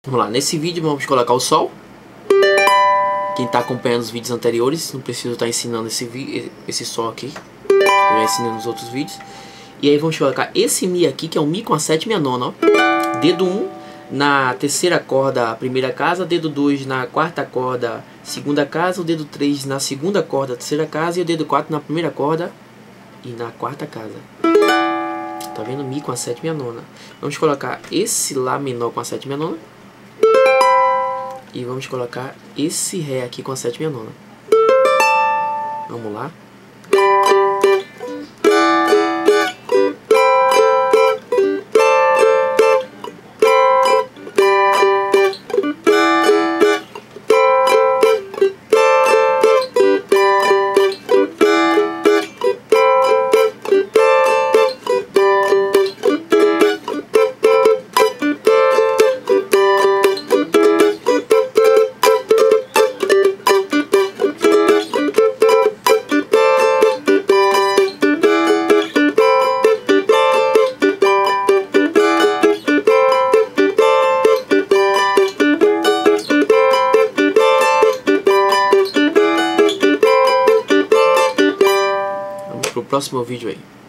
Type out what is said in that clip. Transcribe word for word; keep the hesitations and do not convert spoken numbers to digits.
Vamos lá, nesse vídeo vamos colocar o sol. Quem está acompanhando os vídeos anteriores, não preciso estar ensinando esse, esse sol aqui. Eu já ensinei nos outros vídeos. E aí vamos colocar esse Mi aqui, que é um Mi com a sétima e a nona, ó. Dedo um na terceira corda, primeira casa. Dedo dois na quarta corda, segunda casa. O dedo três na segunda corda, terceira casa. E o dedo quatro na primeira corda e na quarta casa. Tá vendo? Mi com a sétima e a nona. Vamos colocar esse Lá menor com a sétima e a nona. E vamos colocar esse Ré aqui com a sétima e a nona. Vamos lá. Pro próximo vídeo aí.